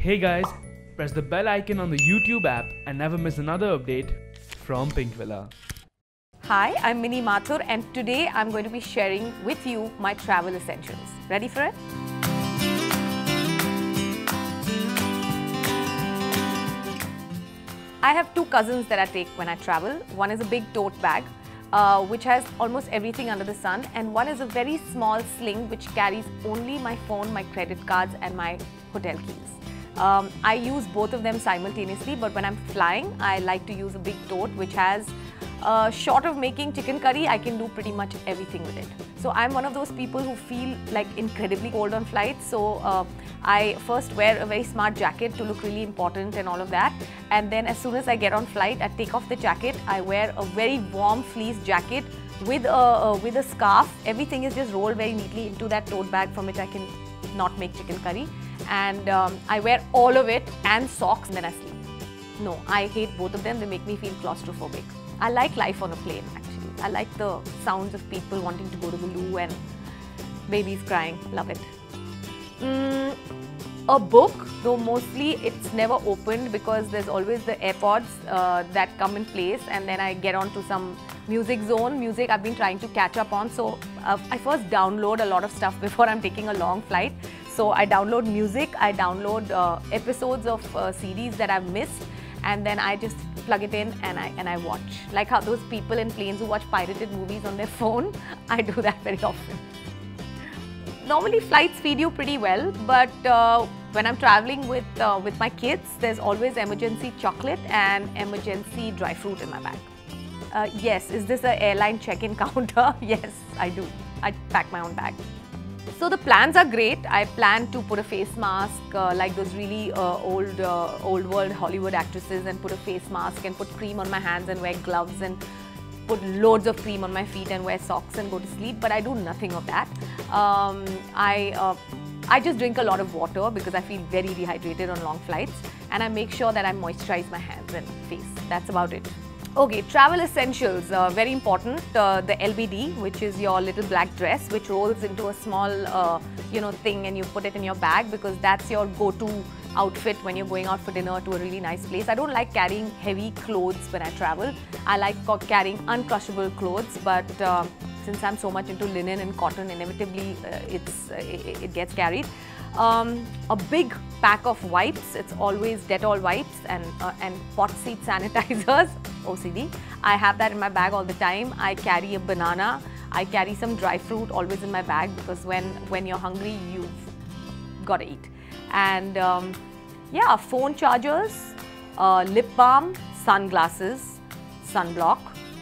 Hey guys, press the bell icon on the YouTube app and never miss another update from Pinkvilla. Hi, I'm Mini Mathur and today I'm going to be sharing with you my travel essentials. Ready for it? I have two cousins that I take when I travel. One is a big tote bag which has almost everything under the sun, and one is a very small sling which carries only my phone, my credit cards and my hotel keys. I use both of them simultaneously, but when I'm flying, I like to use a big tote which has, short of making chicken curry, I can do pretty much everything with it. So I'm one of those people who feel like incredibly cold on flights. So I first wear a very smart jacket to look really important and all of that. And then as soon as I get on flight, I take off the jacket, I wear a very warm fleece jacket with a scarf. Everything is just rolled very neatly into that tote bag from which I can not make chicken curry. And I wear all of it and socks, and then I sleep. No, I hate both of them. They make me feel claustrophobic. I like life on a plane actually. I like the sounds of people wanting to go to the loo and babies crying. Love it. A book, though mostly it's never opened because there's always the AirPods that come in place, and then I get onto some music zone. Music I've been trying to catch up on, so I first download a lot of stuff before I'm taking a long flight. So I download music, I download episodes of series that I've missed, and then I just plug it in and I watch. Like how those people in planes who watch pirated movies on their phone, I do that very often. Normally flights feed you pretty well, but when I'm traveling with my kids, there's always emergency chocolate and emergency dry fruit in my bag. Yes, is this an airline check-in counter? Yes, I do. I pack my own bag. So the plans are great. I plan to put a face mask like those really old world Hollywood actresses, and put a face mask and put cream on my hands and wear gloves and put loads of cream on my feet and wear socks and go to sleep, but I do nothing of that. I just drink a lot of water because I feel very dehydrated on long flights, and I make sure that I moisturize my hands and face. That's about it. Okay, travel essentials, very important. The LBD, which is your little black dress, which rolls into a small, thing, and you put it in your bag because that's your go-to outfit when you're going out for dinner to a really nice place. I don't like carrying heavy clothes when I travel. I like carrying uncrushable clothes, but since I'm so much into linen and cotton, inevitably it gets carried. A big pack of wipes. It's always Dettol wipes and pot seat sanitizers. OCD. I have that in my bag all the time. I carry a banana. I carry some dry fruit always in my bag because when you're hungry, you've got to eat. And yeah, phone chargers, lip balm, sunglasses, sunblock,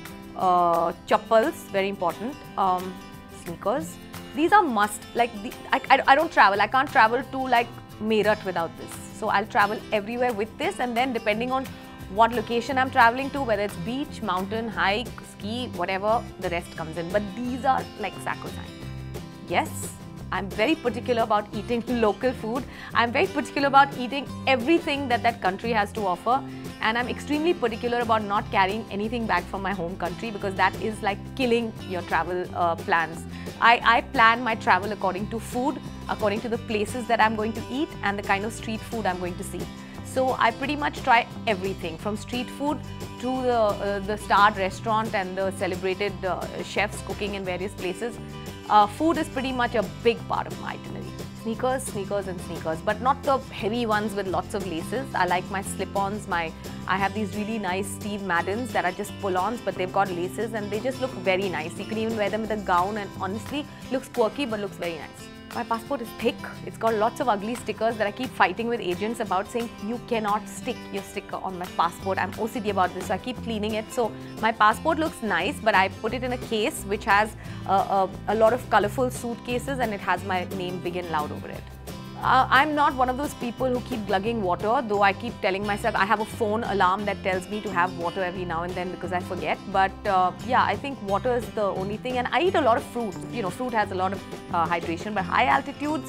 chappals, very important, sneakers. These are must. Like I don't travel. I can't travel to like Meerut without this. So I'll travel everywhere with this, and then depending on what location I'm traveling to, whether it's beach, mountain, hike, ski, whatever, the rest comes in. But these are like sacrosanct. Yes, I'm very particular about eating local food. I'm very particular about eating everything that country has to offer. And I'm extremely particular about not carrying anything back from my home country because that is like killing your travel plans. I plan my travel according to food, according to the places that I'm going to eat and the kind of street food I'm going to see. So I pretty much try everything from street food to the starred restaurant and the celebrated chefs cooking in various places. Food is pretty much a big part of my itinerary. Sneakers, sneakers and sneakers, but not the heavy ones with lots of laces. I like my slip-ons. I have these really nice Steve Maddens that are just pull-ons, but they've got laces and they just look very nice. You can even wear them with a gown, and honestly, looks quirky but looks very nice. My passport is thick. It's got lots of ugly stickers that I keep fighting with agents about, saying you cannot stick your sticker on my passport. I'm OCD about this, so I keep cleaning it. So my passport looks nice, but I put it in a case which has a lot of colorful suitcases, and it has my name big and loud over it. I'm not one of those people who keep glugging water, though I keep telling myself I have a phone alarm that tells me to have water every now and then because I forget. But yeah, I think water is the only thing, and I eat a lot of fruit. You know, fruit has a lot of hydration, but high altitudes,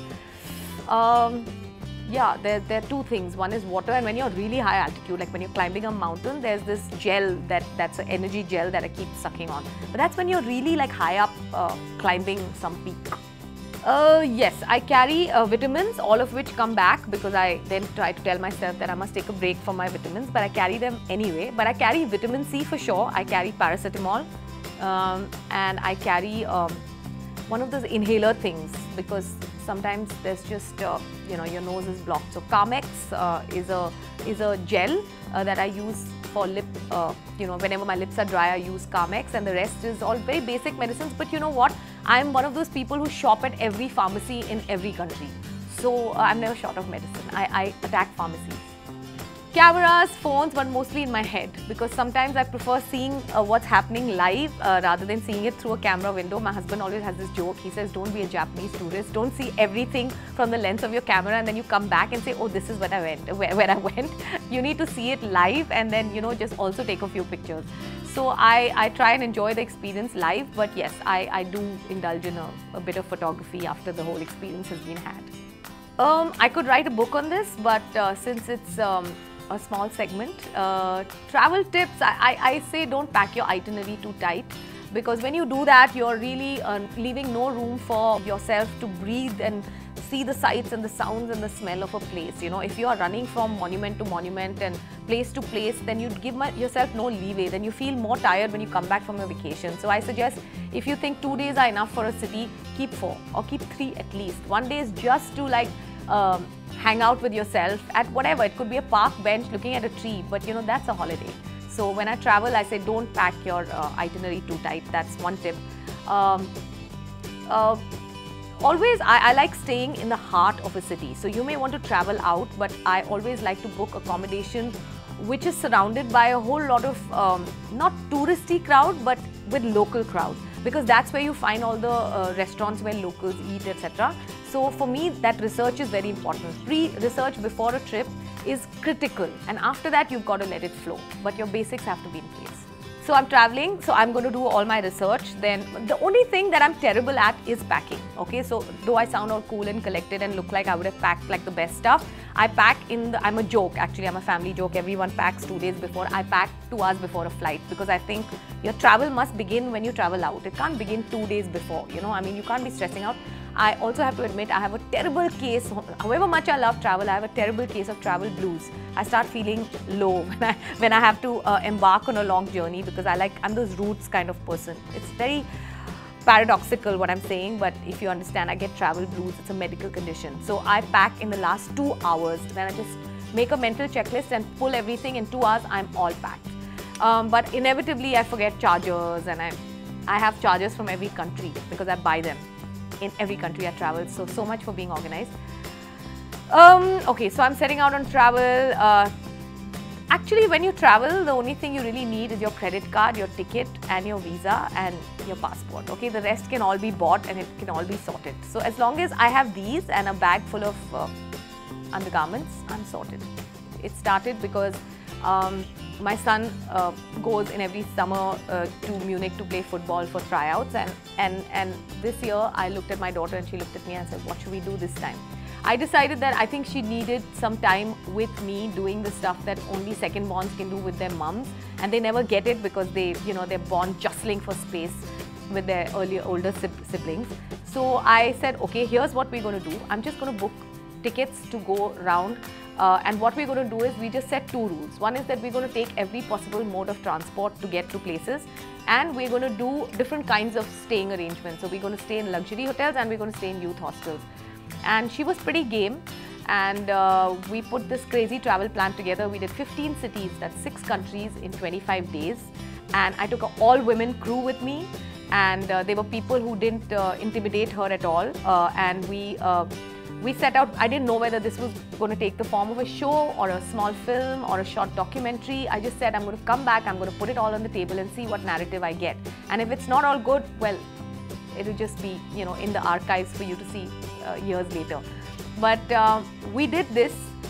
yeah, there are two things. One is water, and when you're really high altitude, like when you're climbing a mountain, there's this gel that's an energy gel that I keep sucking on. But that's when you're really like high up climbing some peak. Yes, I carry vitamins, all of which come back because I then try to tell myself that I must take a break from my vitamins, but I carry them anyway. But I carry vitamin C for sure. I carry paracetamol, and I carry one of those inhaler things because sometimes there's just your nose is blocked. So Carmex is a gel that I use for lip. Whenever my lips are dry, I use Carmex, and the rest is all very basic medicines. But you know what? I'm one of those people who shop at every pharmacy in every country. So I'm never short of medicine. I attack pharmacies. Cameras, phones, but mostly in my head because sometimes I prefer seeing what's happening live rather than seeing it through a camera window. My husband always has this joke. He says, don't be a Japanese tourist. Don't see everything from the lens of your camera and then you come back and say, oh, this is where I went. You need to see it live and then, just also take a few pictures. So I try and enjoy the experience live, but yes, I do indulge in a bit of photography after the whole experience has been had. I could write a book on this, but since it's a small segment, travel tips, I say don't pack your itinerary too tight because when you do that, you're really leaving no room for yourself to breathe and see the sights and the sounds and the smell of a place. If you are running from monument to monument and place to place, then you give yourself no leeway. Then you feel more tired when you come back from your vacation. So I suggest if you think 2 days are enough for a city, keep 4 or keep 3 at least. 1 day is just to hang out with yourself at whatever. It could be a park bench looking at a tree, but that's a holiday. So when I travel, I say don't pack your itinerary too tight. That's one tip. Always, I like staying in the heart of a city. So you may want to travel out, but I always like to book accommodation which is surrounded by a whole lot of not touristy crowd, but with local crowd, because that's where you find all the restaurants where locals eat, etc. So for me, that research is very important. Pre-research before a trip is critical, and after that you've got to let it flow, but your basics have to be in place. So I'm traveling, so I'm going to do all my research. Then the only thing that I'm terrible at is packing. Okay, so though I sound all cool and collected and look like I would have packed like the best stuff, I pack I'm a joke actually, I'm a family joke. Everyone packs 2 days before. I pack 2 hours before a flight because I think your travel must begin when you travel out. It can't begin 2 days before, you can't be stressing out. I also have to admit I have a terrible case, however much I love travel, I have a terrible case of travel blues. I start feeling low when I have to embark on a long journey because I'm those roots kind of person. It's very paradoxical what I'm saying, but if you understand, I get travel blues. It's a medical condition. So I pack in the last 2 hours, then I just make a mental checklist and pull everything. In 2 hours, I'm all packed. But inevitably, I forget chargers, and I have chargers from every country because I buy them in every country I travel. So much for being organized. Okay, so I'm setting out on travel. Actually, when you travel, the only thing you really need is your credit card, your ticket and your visa and your passport. Okay, the rest can all be bought and it can all be sorted. So as long as I have these and a bag full of undergarments, I'm sorted. It started because my son goes in every summer to Munich to play football for tryouts, and this year I looked at my daughter and she looked at me and said, what should we do this time? I decided that I think she needed some time with me doing the stuff that only second-borns can do with their mums, and they never get it because they're born jostling for space with their older siblings. So I said, okay, here's what we're going to do. I'm just going to book tickets to go around, and what we're going to do is we just set 2 rules. One is that we're going to take every possible mode of transport to get to places, and we're going to do different kinds of staying arrangements. So we're going to stay in luxury hotels and we're going to stay in youth hostels. And she was pretty game, and we put this crazy travel plan together. We did 15 cities, that's 6 countries in 25 days, and I took an all-women crew with me, and there were people who didn't intimidate her at all, and we set out. I didn't know whether this was going to take the form of a show or a small film or a short documentary. I just said I'm going to come back, I'm going to put it all on the table and see what narrative I get, and if it's not all good, well, it'll just be in the archives for you to see years later. But we did this,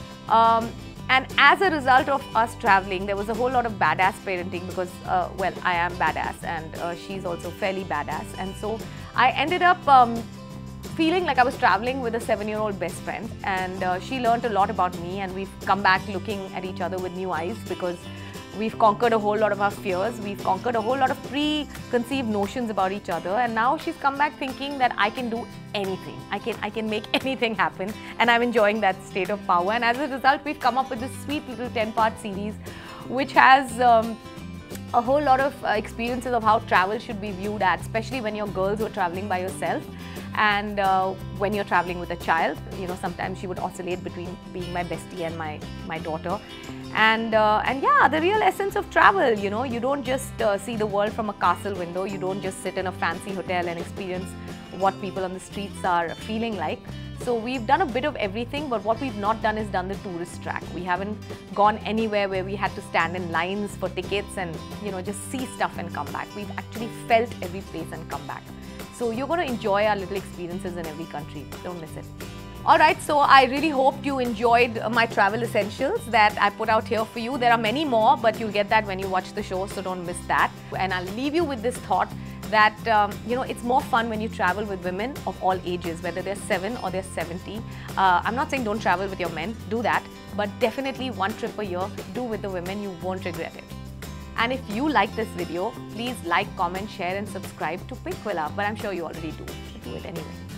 and as a result of us traveling, there was a whole lot of badass parenting because well, I am badass and she's also fairly badass, and so I ended up feeling like I was traveling with a 7-year-old best friend, and she learned a lot about me, and we've come back looking at each other with new eyes because We've conquered a whole lot of our fears. We've conquered a whole lot of preconceived notions about each other. And now she's come back thinking that I can do anything. I can make anything happen. And I'm enjoying that state of power. And as a result, we've come up with this sweet little 10-part series, which has a whole lot of experiences of how travel should be viewed at, especially when you're girls who are traveling by yourself. And when you're traveling with a child, you know, sometimes she would oscillate between being my bestie and my daughter. And yeah, the real essence of travel, you know, you don't just see the world from a castle window. You don't just sit in a fancy hotel and experience what people on the streets are feeling like. So we've done a bit of everything, but what we've not done is done the tourist track. We haven't gone anywhere where we had to stand in lines for tickets and, you know, just see stuff and come back. We've actually felt every place and come back. So you're going to enjoy our little experiences in every country. Don't miss it. Alright, so I really hope you enjoyed my travel essentials that I put out here for you. There are many more, but you'll get that when you watch the show, so don't miss that. And I'll leave you with this thought that, you know, it's more fun when you travel with women of all ages, whether they're 7 or they're 70. I'm not saying don't travel with your men, do that, but definitely one trip a year, do with the women, you won't regret it. And if you like this video, please like, comment, share and subscribe to Pinkvilla, but I'm sure you already do, so do it anyway.